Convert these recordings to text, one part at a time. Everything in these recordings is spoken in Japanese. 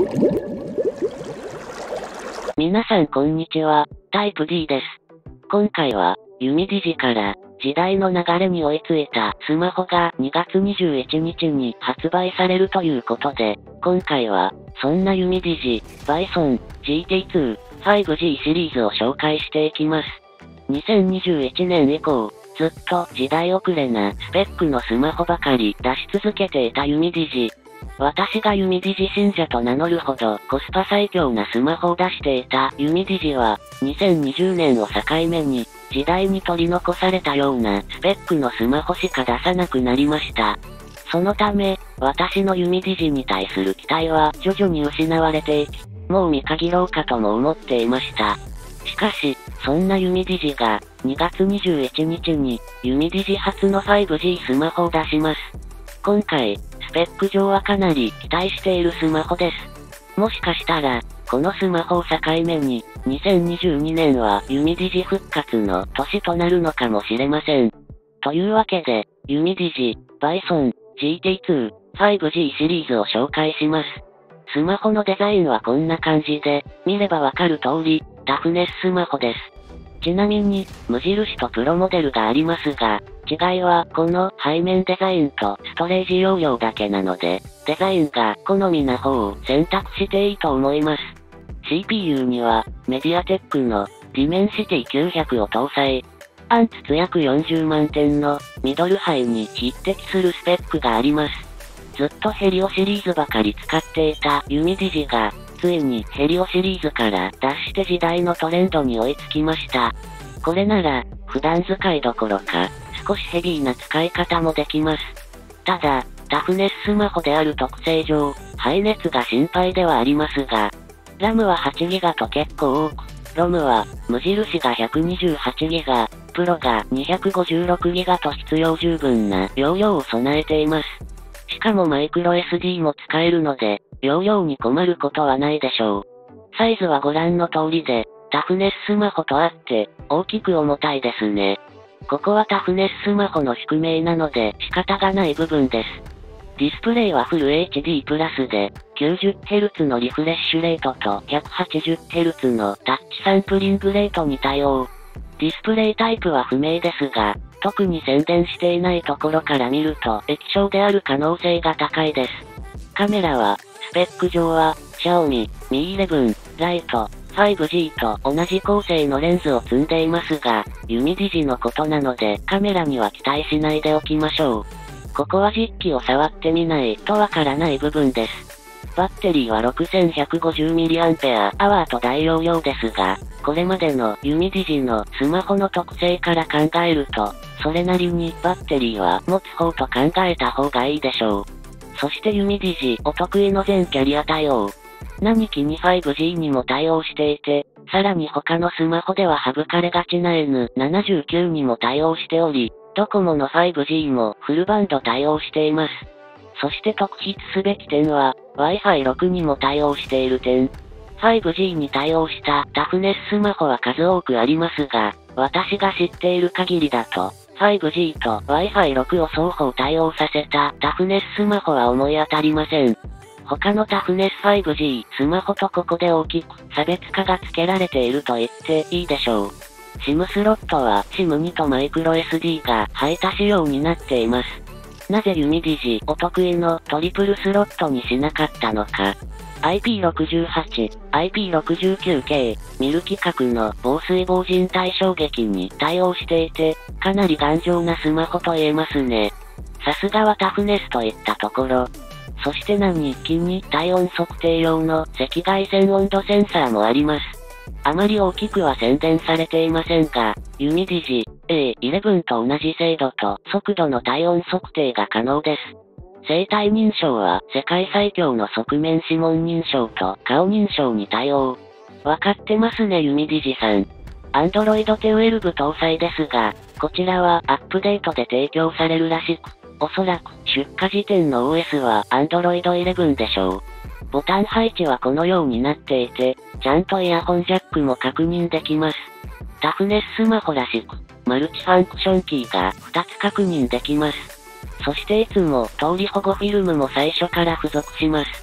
皆さんこんにちは、タイプ D です。今回は、弓ディジから時代の流れに追いついたスマホが2月21日に発売されるということで、今回は、そんな弓ディジ、Bison GT2 5G シリーズを紹介していきます。2021年以降、ずっと時代遅れなスペックのスマホばかり出し続けていた弓ディジ。私が弓ディジ信者と名乗るほどコスパ最強なスマホを出していた弓ディジは、2020年を境目に、時代に取り残されたようなスペックのスマホしか出さなくなりました。そのため、私の弓ディジに対する期待は徐々に失われていき、もう見限ろうかとも思っていました。しかし、そんな弓ディジが、2月21日に、弓ディジ初の 5G スマホを出します。今回、スペック上はかなり期待しているスマホです。もしかしたら、このスマホを境目に、2022年は弓ディジ復活の年となるのかもしれません。というわけで、弓ディジ、Bison GT2 5G シリーズを紹介します。スマホのデザインはこんな感じで、見ればわかる通り、タフネススマホです。ちなみに、無印とプロモデルがありますが、違いはこの背面デザインとストレージ容量だけなので、デザインが好みな方を選択していいと思います。CPU には、メディアテックのディメンシティ900を搭載。アンツツ約40万点のミドルハイに匹敵するスペックがあります。ずっとヘリオシリーズばかり使っていた弓ディジが、ついにヘリオシリーズから脱して時代のトレンドに追いつきました。これなら、普段使いどころか、少しヘビーな使い方もできます。ただ、タフネススマホである特性上、排熱が心配ではありますが、RAM は 8GB と結構多く、ROM は無印が 128GB、プロが 256GB と必要十分な容量を備えています。しかもマイクロ SD も使えるので、容量に困ることはないでしょう。サイズはご覧の通りで、タフネススマホとあって、大きく重たいですね。ここはタフネススマホの宿命なので仕方がない部分です。ディスプレイはフル HD プラスで、90Hz のリフレッシュレートと 180Hz のタッチサンプリングレートに対応。ディスプレイタイプは不明ですが、特に宣伝していないところから見ると液晶である可能性が高いです。カメラは、スペック上は、Xiaomi Mi 11 Lite 5G と同じ構成のレンズを積んでいますが、弓ディジのことなのでカメラには期待しないでおきましょう。ここは実機を触ってみないとわからない部分です。バッテリーは 6150mAh と大容量ですが、これまでの弓ディジのスマホの特性から考えると、それなりにバッテリーは持つ方と考えた方がいいでしょう。そして弓ディジお得意の全キャリア対応。何気に 5G にも対応していて、さらに他のスマホでは省かれがちな N79 にも対応しており、ドコモの 5G もフルバンド対応しています。そして特筆すべき点は、Wi-Fi 6にも対応している点。5G に対応したタフネススマホは数多くありますが、私が知っている限りだと、5G と Wi-Fi 6を双方対応させたタフネススマホは思い当たりません。他のタフネス 5G スマホとここで大きく差別化がつけられていると言っていいでしょう。SIM スロットは SIM2 とマイクロ SD が配達仕様になっています。なぜ弓ディジお得意のトリプルスロットにしなかったのか。IP68、IP69K、ミル規格の防水防塵対衝撃に対応していて、かなり頑丈なスマホと言えますね。さすがはタフネスといったところ。そして何気に体温測定用の赤外線温度センサーもあります。あまり大きくは宣伝されていませんが、弓ディジ A11 と同じ精度と速度の体温測定が可能です。生体認証は世界最強の側面指紋認証と顔認証に対応。わかってますね弓ディジさん。Android 12搭載ですが、こちらはアップデートで提供されるらしく、おそらく出荷時点の OS は Android 11でしょう。ボタン配置はこのようになっていて、ちゃんとイヤホンジャックも確認できます。タフネススマホらしく、マルチファンクションキーが2つ確認できます。そしていつも通り保護フィルムも最初から付属します。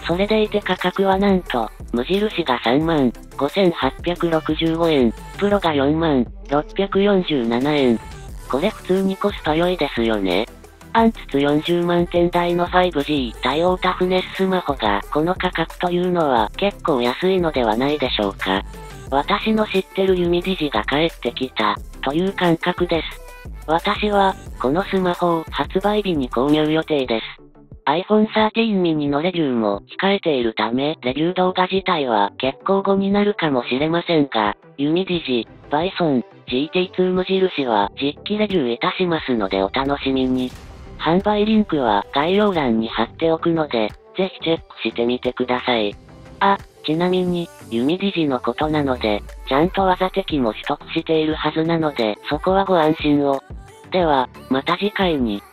それでいて価格はなんと、無印が35,865円、プロが44,647円。これ普通にコスパ良いですよね。アンツツ40万点台の 5G 対応タフネススマホがこの価格というのは結構安いのではないでしょうか。私の知ってる弓ディジが帰ってきた、という感覚です。私は、このスマホを発売日に購入予定です。iPhone 13 mini のレビューも控えているため、レビュー動画自体は結構後になるかもしれませんが、弓ディジ、Bison、GT2 無印は実機レビューいたしますのでお楽しみに。販売リンクは概要欄に貼っておくので、ぜひチェックしてみてください。あ、ちなみに、弓ディジのことなので、ちゃんと技的も取得しているはずなので、そこはご安心を。では、また次回に。